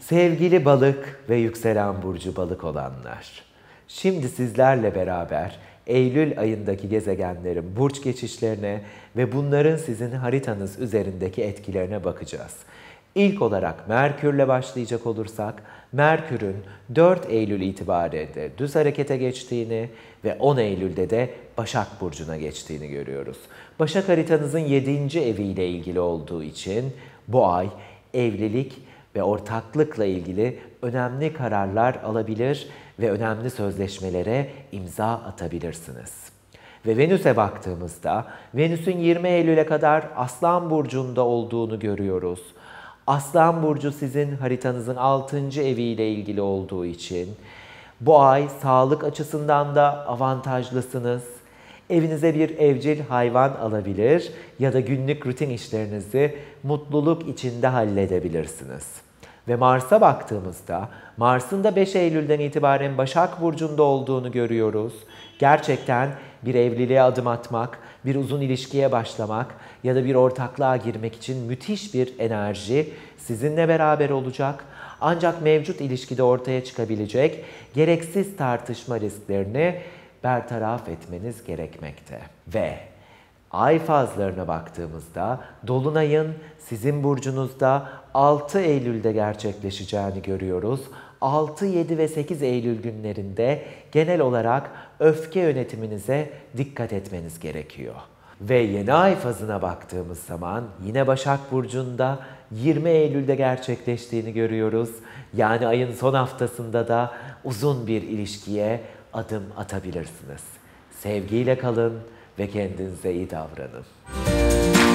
Sevgili balık ve yükselen burcu balık olanlar, şimdi sizlerle beraber Eylül ayındaki gezegenlerin burç geçişlerine ve bunların sizin haritanız üzerindeki etkilerine bakacağız. İlk olarak Merkür'le başlayacak olursak, Merkür'ün 4 Eylül itibariyle düz harekete geçtiğini ve 10 Eylül'de de Başak Burcu'na geçtiğini görüyoruz. Başak haritanızın 7. eviyle ilgili olduğu için bu ay evlilik ve ortaklıkla ilgili önemli kararlar alabilir ve önemli sözleşmelere imza atabilirsiniz. Ve Venüs'e baktığımızda Venüs'ün 20 Eylül'e kadar Aslan Burcu'nda olduğunu görüyoruz. Aslan Burcu sizin haritanızın 6. eviyle ilgili olduğu için bu ay sağlık açısından da avantajlısınız. Evinize bir evcil hayvan alabilir ya da günlük rutin işlerinizi mutluluk içinde halledebilirsiniz. Ve Mars'a baktığımızda Mars'ın da 5 Eylül'den itibaren Başak Burcu'nda olduğunu görüyoruz. Gerçekten bir evliliğe adım atmak, bir uzun ilişkiye başlamak ya da bir ortaklığa girmek için müthiş bir enerji sizinle beraber olacak. Ancak mevcut ilişkide ortaya çıkabilecek gereksiz tartışma risklerini bertaraf etmeniz gerekmekte. Ve ay fazlarına baktığımızda Dolunay'ın sizin burcunuzda 6 Eylül'de gerçekleşeceğini görüyoruz. 6, 7 ve 8 Eylül günlerinde genel olarak öfke yönetiminize dikkat etmeniz gerekiyor. Ve yeni ay fazına baktığımız zaman yine Başak Burcu'nda 20 Eylül'de gerçekleştiğini görüyoruz. Yani ayın son haftasında da uzun bir ilişkiye adım atabilirsiniz. Sevgiyle kalın ve kendinize iyi davranın.